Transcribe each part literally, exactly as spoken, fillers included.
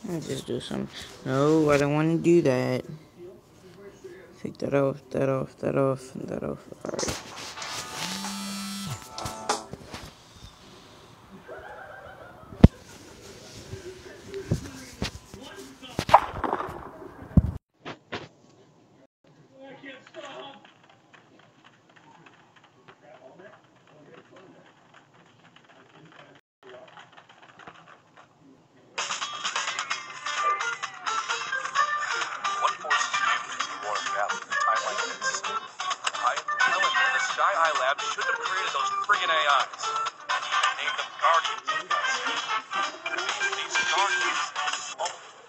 Let me just do some. No, I don't want to do that. Take that off, that off, that off, that off. Alright. What forces you to be more adaptable in a time like this? I am telling you, the Sky Eye Lab shouldn't have created those friggin' A Is. And even named them Guardians. Could be these Guardians. Oh,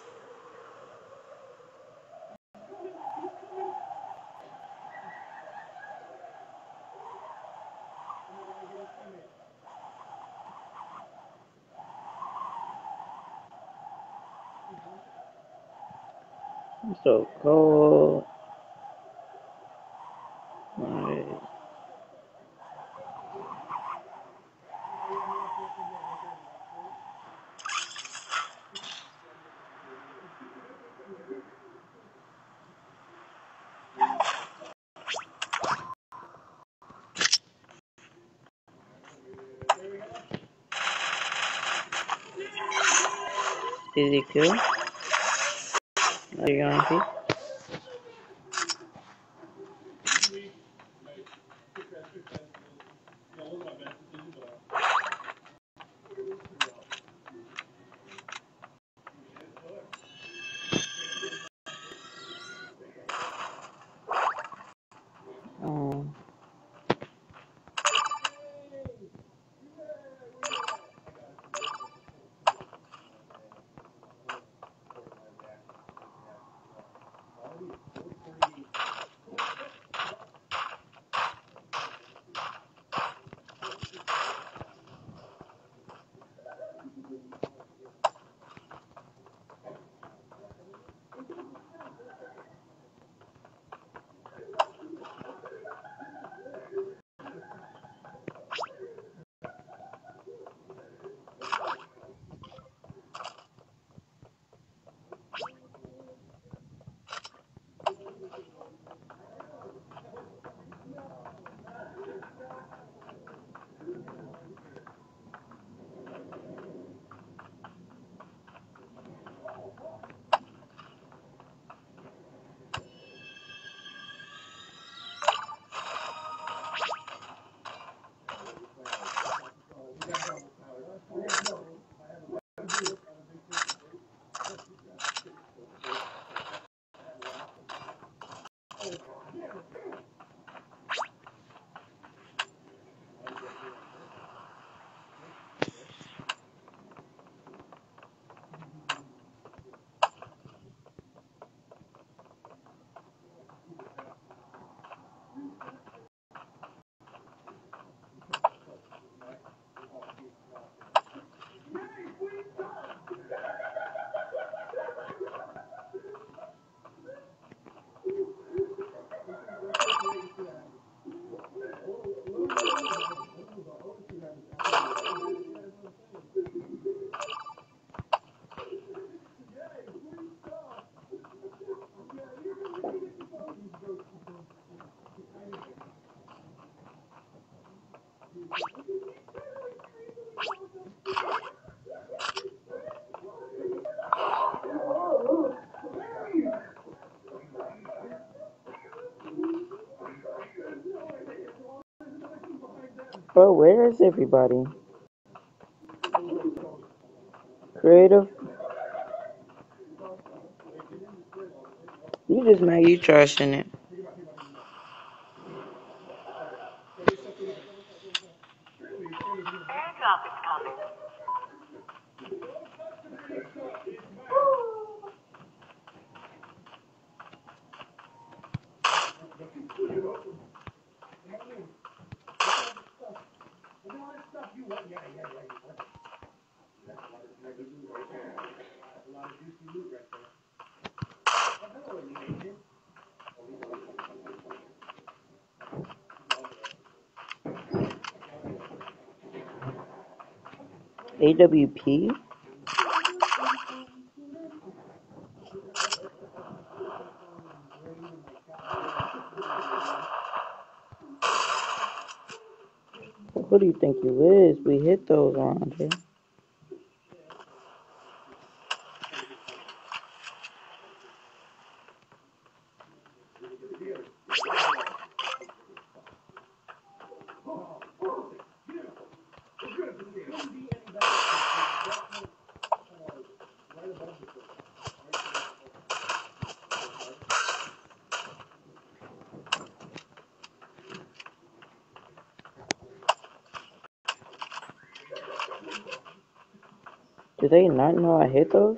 I'm so cold. Alright. Is it cool? Are you gonna see? Um, bro, where is everybody? Creative? You just mad you trashing it. airdrop is coming. A W P? Who do you think you is? We hit those around here. Do they not know I hit those?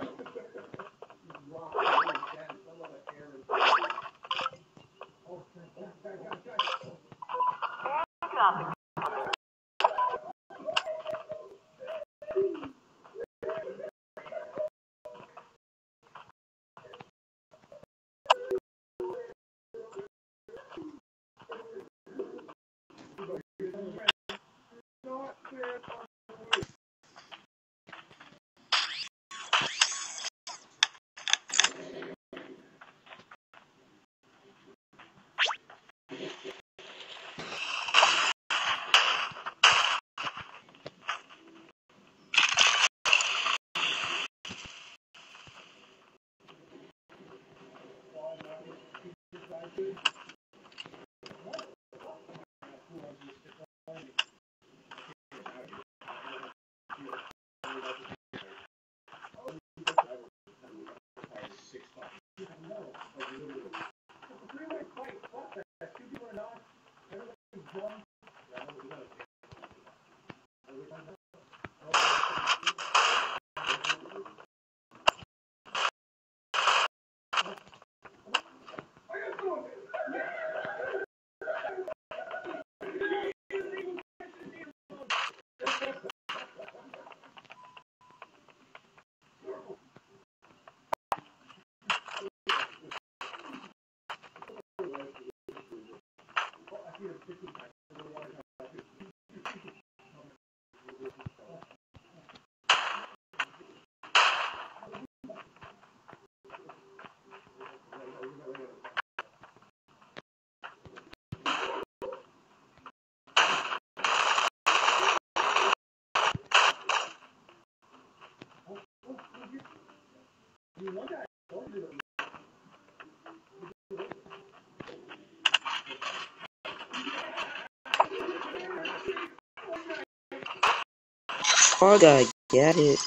Oh, God, get it.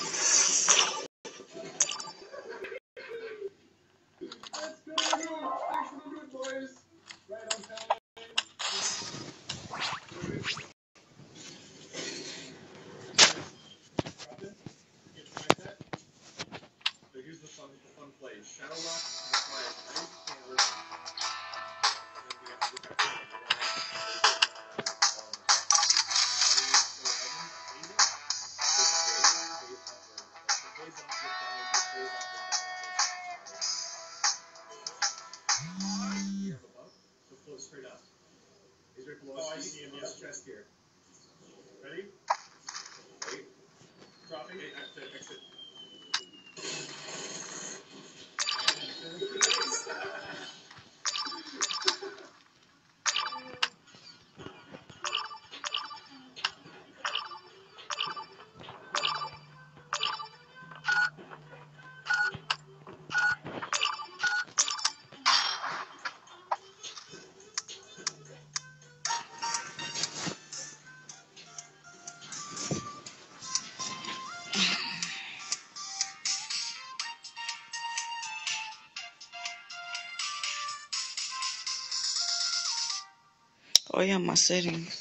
Oh, yeah, my settings.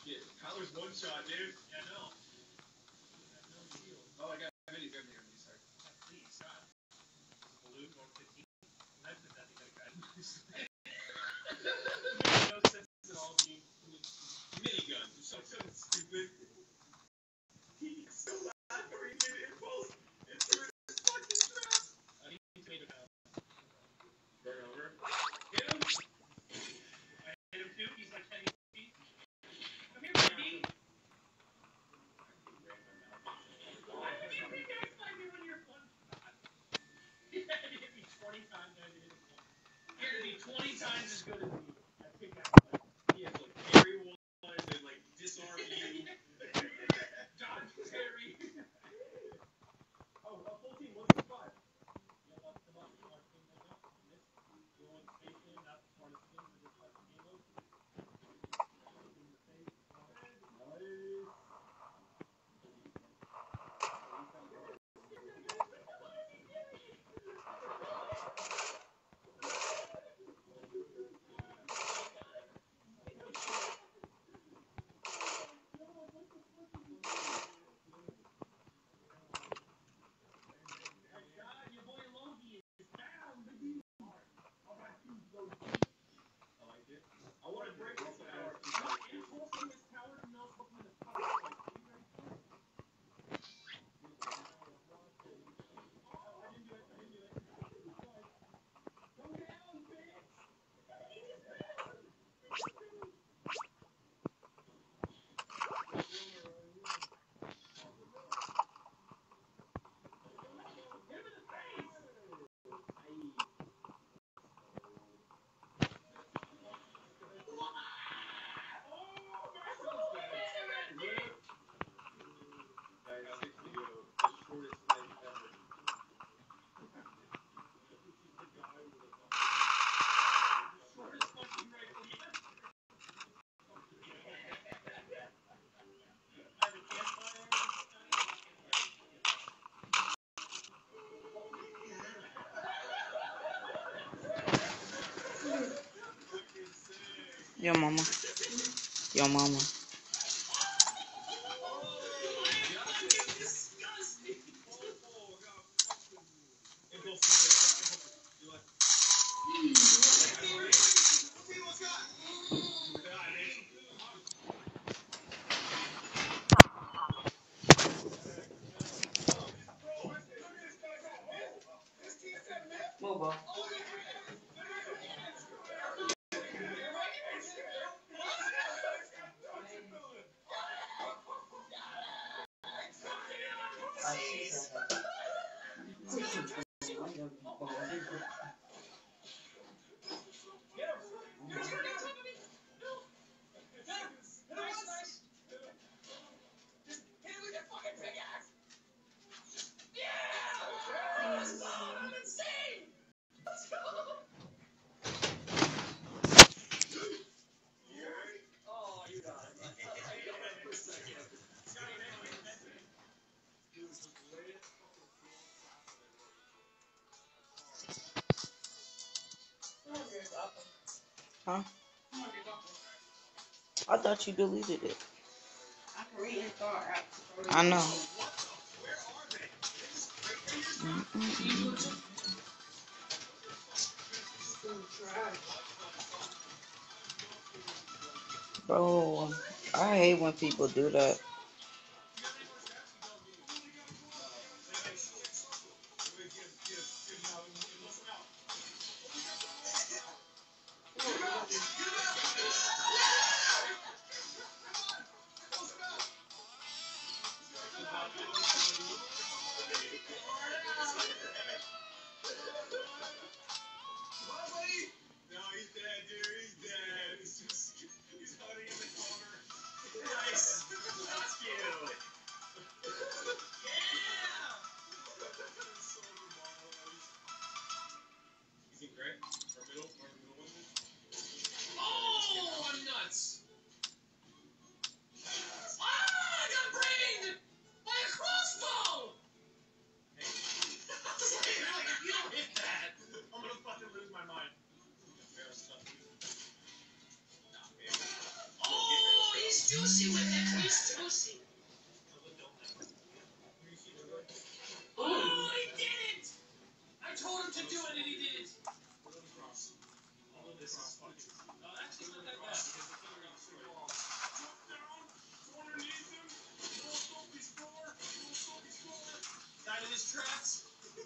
Yeah, Kyler's one shot, dude. Yeah, I know. Oh, I got a mini gun here. Sorry. Please, shot. Balloon one fifteen. I put that together, guys. No sense at all being mini guns. You're so, so stupid. He's so loud for he did impulse and threw his fucking trap. I need to make a burn over. Hit him. I hit him too. He's like ten feet. Come here, baby. twenty times I hit him once. You're gonna be twenty times as good as me. I pick out like he has like carry one and like disarm you. Dodge carry. Oh, a full team, one through five. Yeah, that's the button. Our team right now. This you want space game, not the smartest game for this type of game mode. In the face. Nice. I want to break this tower. Enforcing this tower to know something that's powerful. Yo, mama. Yo, mama. Move on. Huh? I thought you deleted it. I know. Mm-mm-mm. Bro, I hate when people do that. No, he's dead, dude. He's dead. He's just, he's hiding in the corner. Nice. juicy with it. He's juicy. Oh, he did it! I told him to do it and he did it. Died in his tracks.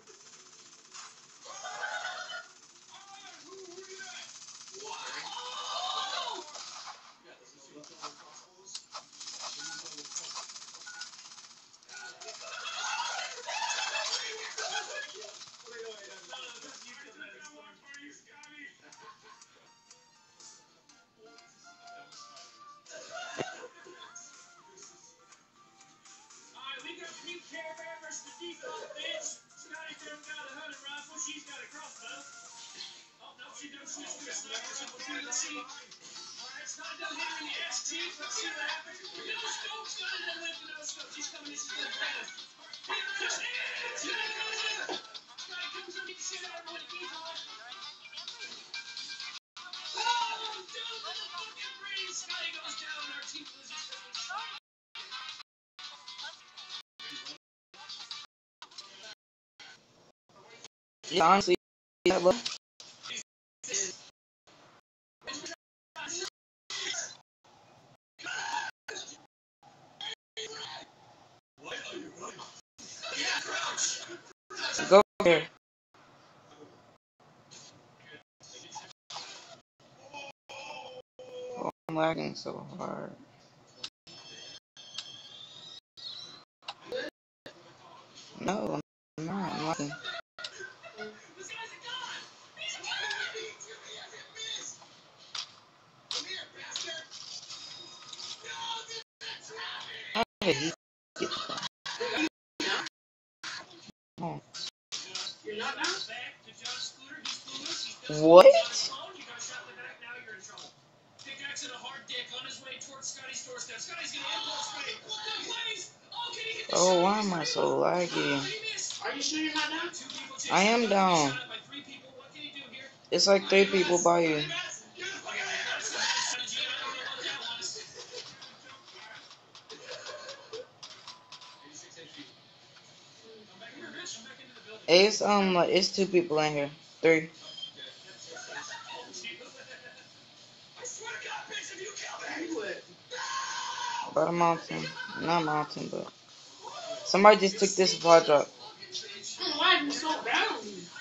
Alright, we got Pink Care Bear versus the default bitch. Scotty Durham got a hunting rifle, she's got a crossbow. Oh, no, she don't switch to a sniper, so we'll see. Let's see. Alright, Scotty done hit her in the ass cheek. Let's see what happens. No scope, Scotty done went for no scope. She's coming in, she's gonna get us. Scotty comes up, beat the shit out of her with a default. Oh, dude, with the fucking brain. Scotty goes down, our team loses. Yeah, honestly, that look. Go there. Oh, I'm lagging so hard. No, I'm not. I'm lagging. How did he get that? Oh. What? Oh, why am I so laggy? Are you sure you're not down? I am down. It's like three people by you. It's um, like, it's two people in here. Three. About a mountain. Not mountain, but somebody just took this supply drop. Why are you so down?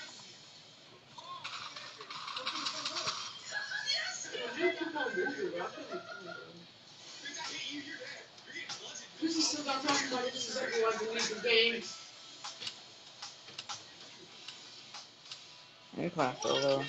This is still I'm talking about. This is everyone who needs the game. You playing so low.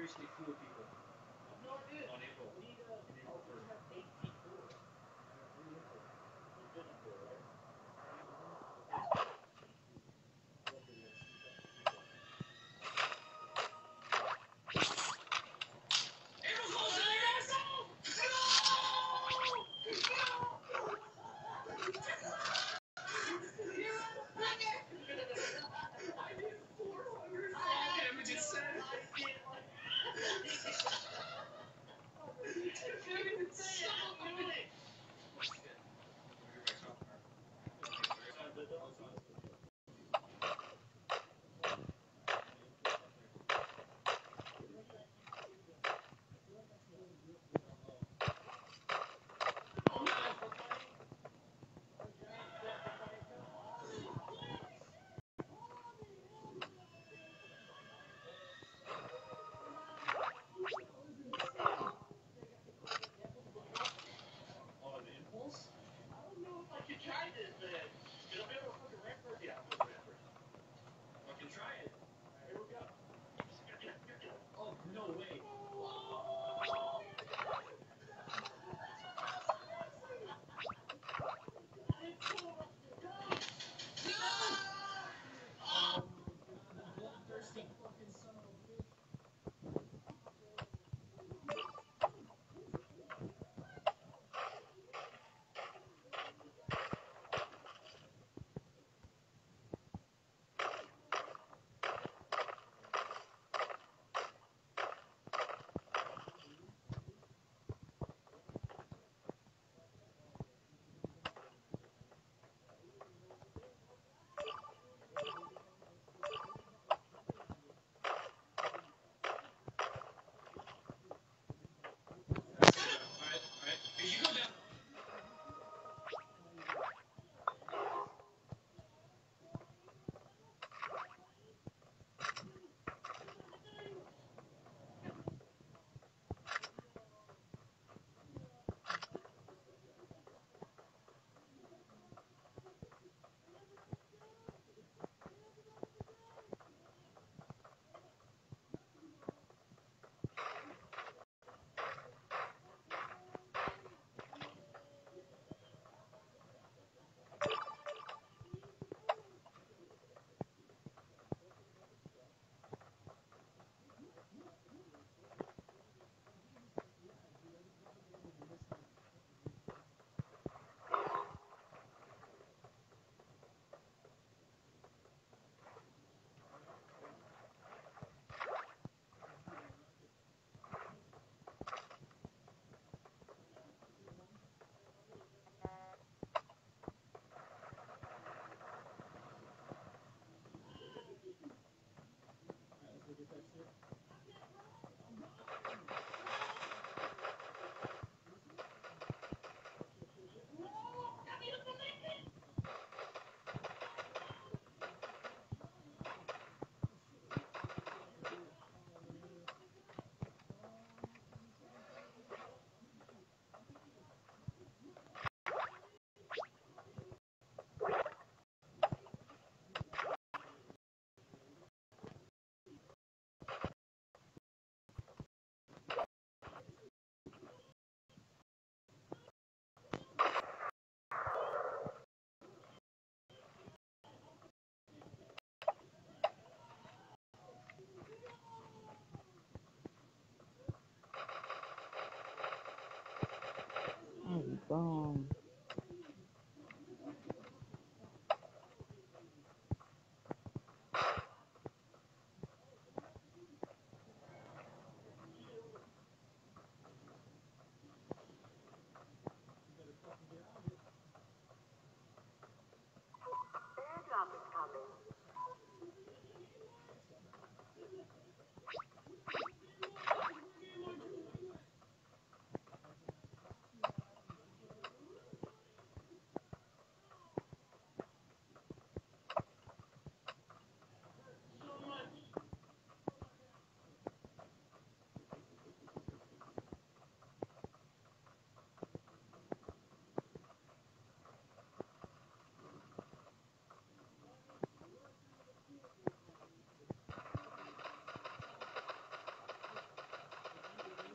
Boom.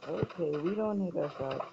Okay, we don't hit our shots.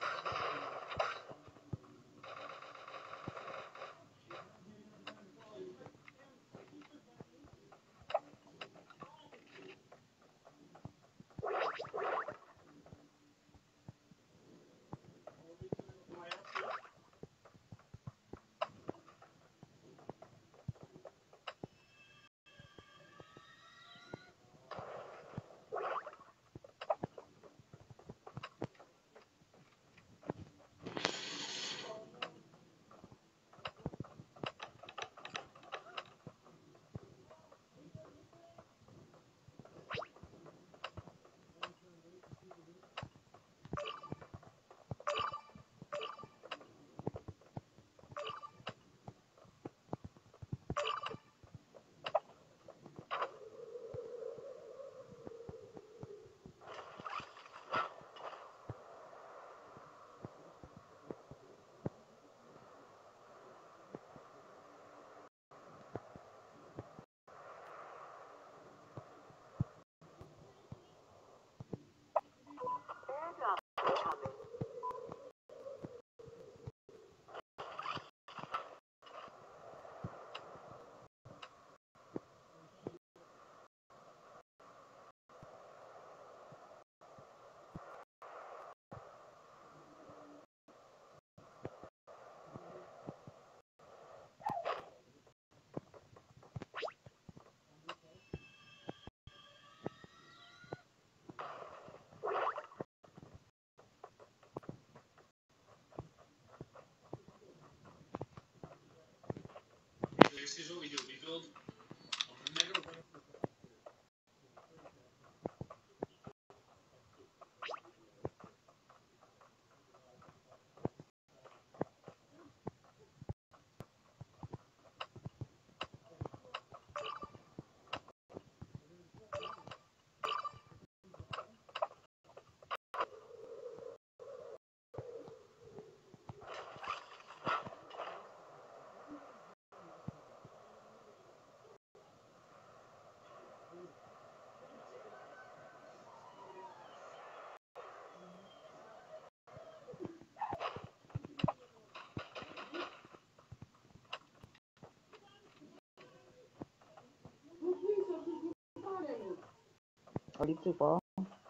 Oh, you took ball?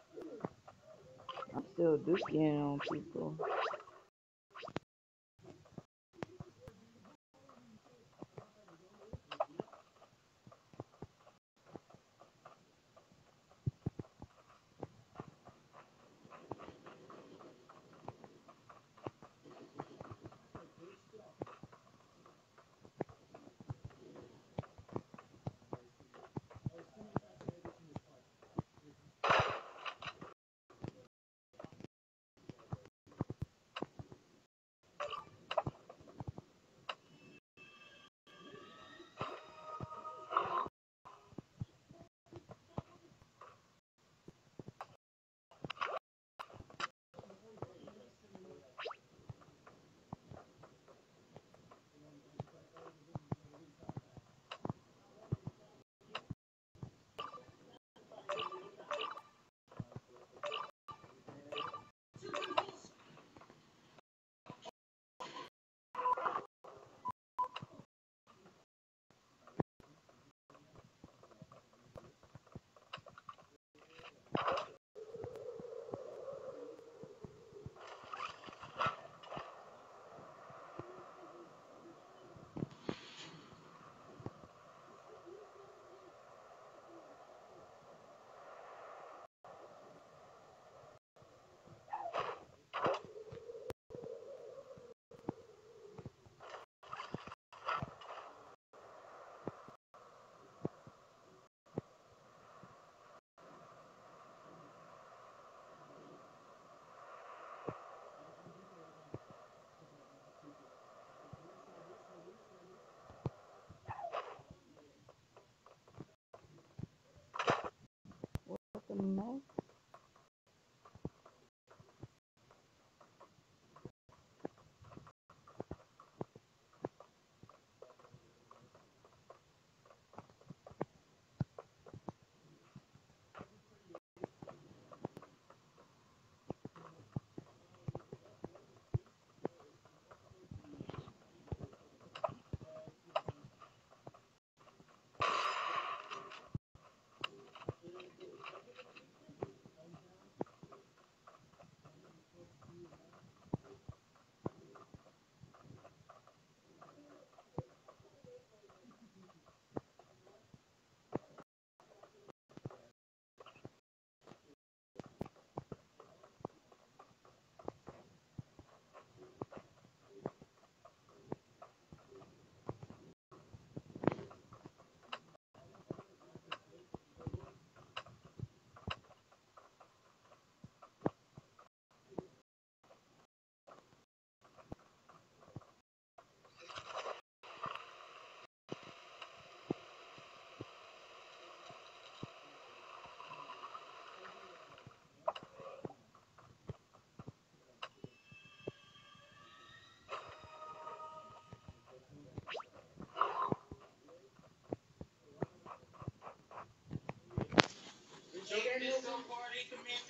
I'm still dooking on people.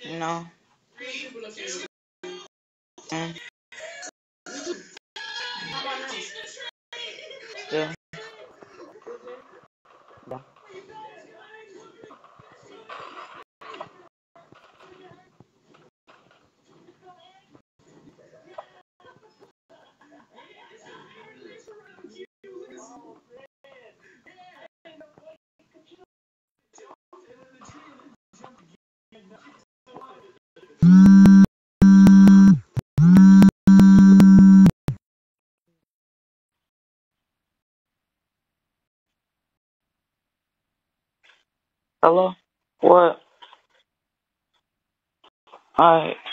No. Mm. Still. Yeah. Hello? What? Alright.